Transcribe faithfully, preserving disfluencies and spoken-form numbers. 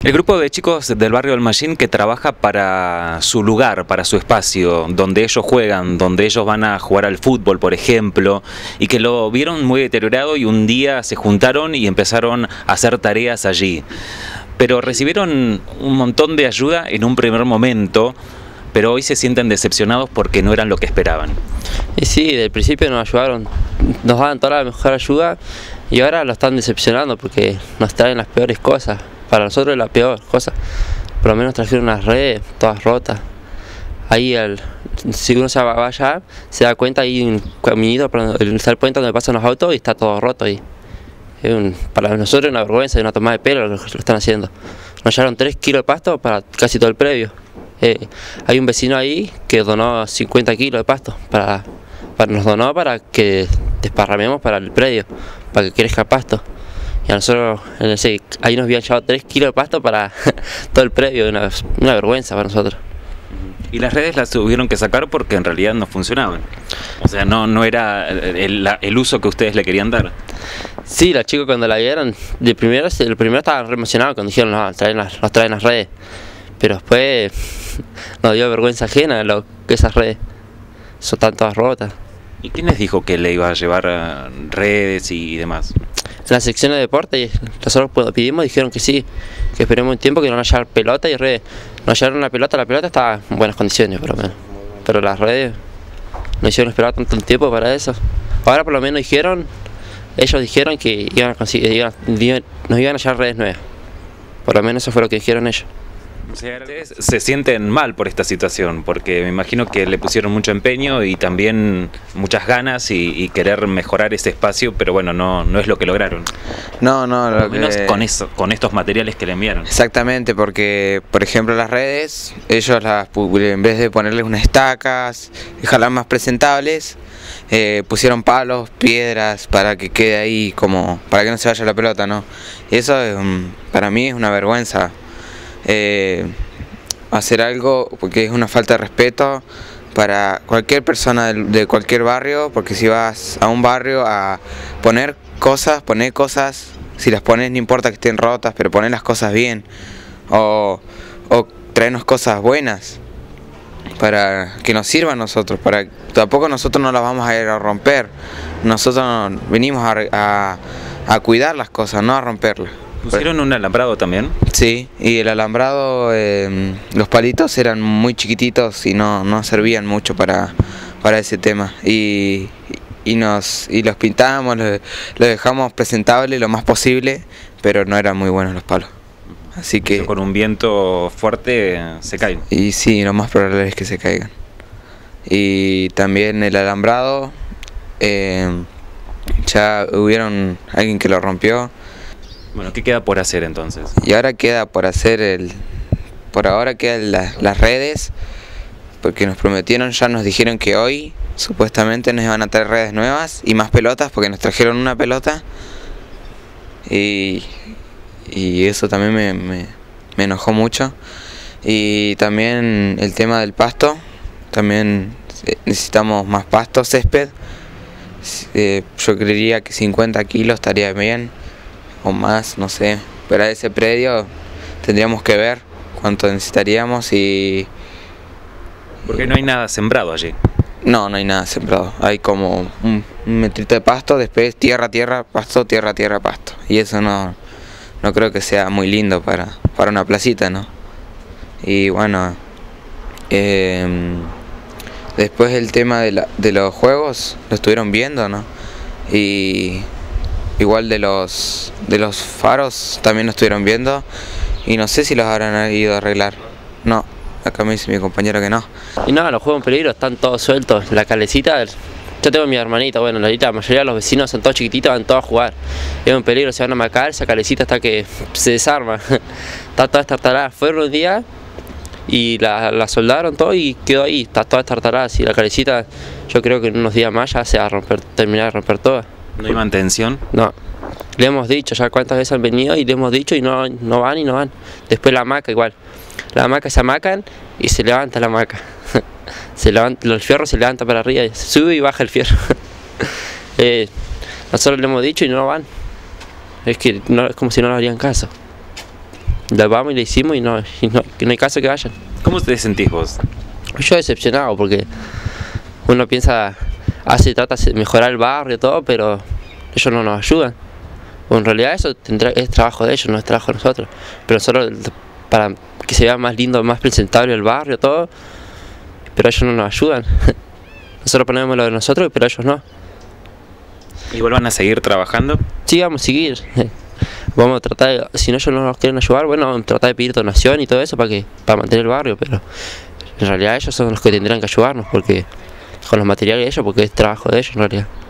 El grupo de chicos del barrio Almayín que trabaja para su lugar, para su espacio, donde ellos juegan, donde ellos van a jugar al fútbol, por ejemplo, y que lo vieron muy deteriorado y un día se juntaron y empezaron a hacer tareas allí. Pero recibieron un montón de ayuda en un primer momento, pero hoy se sienten decepcionados porque no eran lo que esperaban. Y sí, del principio nos ayudaron, nos daban toda la mejor ayuda y ahora lo están decepcionando porque nos traen las peores cosas. Para nosotros es la peor cosa. Por lo menos trajeron unas redes todas rotas. Ahí, el, si uno se va allá, se da cuenta, hay un caminito, está el puente donde pasan los autos y está todo roto ahí. Es un, para nosotros es una vergüenza y una toma de pelo lo que lo están haciendo. Nos llevaron tres kilos de pasto para casi todo el predio. Eh, hay un vecino ahí que donó cincuenta kilos de pasto, para, para, nos donó para que desparramemos para el predio, para que crezca pasto. Y a nosotros, ese, ahí nos habían llevado tres kilos de pasto para todo el predio, una, una vergüenza para nosotros. Y las redes las tuvieron que sacar porque en realidad no funcionaban. O sea, no, no era el, el uso que ustedes le querían dar. Sí, los chicos cuando la vieron, de primero, el primero estaban re emocionados cuando dijeron no, traen las, nos traen las redes. Pero después nos dio vergüenza ajena lo, que esas redes son tan todas rotas. ¿Y quién les dijo que le iba a llevar uh, redes y demás? En la sección de deporte, nosotros cuando pedimos dijeron que sí, que esperemos un tiempo que no nos llevar pelota y redes. Nos llevaron la pelota, la pelota estaba en buenas condiciones por lo menos. Pero las redes no hicieron esperar tanto tiempo para eso. Ahora por lo menos dijeron, ellos dijeron que iban a conseguir, iban, nos iban a llevar redes nuevas. Por lo menos eso fue lo que dijeron ellos. Ustedes se sienten mal por esta situación, porque me imagino que le pusieron mucho empeño y también muchas ganas y, y querer mejorar ese espacio, pero bueno, no, no es lo que lograron. No, no, lo, lo menos que... con eso, con estos materiales que le enviaron. Exactamente, porque por ejemplo las redes, ellos las en vez de ponerles unas estacas, dejarlas más presentables, eh, pusieron palos, piedras para que quede ahí como, para que no se vaya la pelota, ¿no? Y eso es, para mí es una vergüenza. Eh, hacer algo porque es una falta de respeto para cualquier persona de, de cualquier barrio, porque si vas a un barrio a poner cosas, poner cosas, si las pones no importa que estén rotas, pero poner las cosas bien o, o traernos cosas buenas para que nos sirvan a nosotros, para tampoco nosotros no las vamos a ir a romper, nosotros venimos a, a, a cuidar las cosas, no a romperlas. ¿Pusieron un alambrado también? Sí, y el alambrado, eh, los palitos eran muy chiquititos y no, no servían mucho para, para ese tema. Y, y, nos, y los pintamos, los, los dejamos presentables lo más posible, pero no eran muy buenos los palos. Así que con un viento fuerte se caen. Y sí, lo más probable es que se caigan. Y también el alambrado, eh, ya hubieron alguien que lo rompió. Bueno, ¿qué queda por hacer entonces? Y ahora queda por hacer el... Por ahora quedan la, las redes, porque nos prometieron, ya nos dijeron que hoy supuestamente nos iban a traer redes nuevas y más pelotas, porque nos trajeron una pelota. Y, y eso también me, me, me enojó mucho. Y también el tema del pasto, también necesitamos más pasto, césped. Eh, yo creería que cincuenta kilos estaría bien. O más, no sé, para ese predio tendríamos que ver cuánto necesitaríamos y... Porque no hay nada sembrado allí. No, no hay nada sembrado, hay como un, un metrito de pasto, después tierra, tierra, pasto, tierra, tierra, pasto. Y eso no, no creo que sea muy lindo para, para una placita, ¿no? Y bueno, eh, después el tema de, la, de los juegos, lo estuvieron viendo, ¿no? Y... Igual de los de los faros también lo estuvieron viendo y no sé si los habrán ido a arreglar. No, acá me dice mi compañero que no. Y nada, los juegos en peligro están todos sueltos. La calecita, yo tengo a mi hermanita, bueno, la mayoría de los vecinos son todos chiquititos, van todos a jugar. Es un peligro, se van a macar, esa calecita hasta que se desarma. Está toda estartalada. Fueron un día y la, la soldaron todo y quedó ahí, está toda estartalada. Y la calecita, yo creo que en unos días más ya se va a romper, terminar de romper toda. ¿No hay mantención? No, le hemos dicho ya cuántas veces han venido y le hemos dicho y no, no van y no van. Después la hamaca igual, la hamaca se hamacan y se levanta la hamaca. Se levanta, el fierro se levanta para arriba, se sube y baja el fierro. eh, nosotros le hemos dicho y no van. Es que no, es como si no nos harían caso. lo vamos y le hicimos y no, y no, que no hay caso que vayan. ¿Cómo te sentís vos? Yo decepcionado porque uno piensa, hace, trata de mejorar el barrio y todo, pero ellos no nos ayudan. Bueno, en realidad eso tendrá, es trabajo de ellos, no es trabajo de nosotros. Pero nosotros, para que se vea más lindo, más presentable el barrio, todo, pero ellos no nos ayudan. Nosotros ponemos lo de nosotros, pero ellos no. ¿Y vuelvan a seguir trabajando? Sí, vamos a seguir. Vamos a tratar de, si no ellos no nos quieren ayudar, bueno, vamos a tratar de pedir donación y todo eso para que para mantener el barrio, pero en realidad ellos son los que tendrán que ayudarnos, porque con los materiales de ellos, porque es trabajo de ellos en realidad.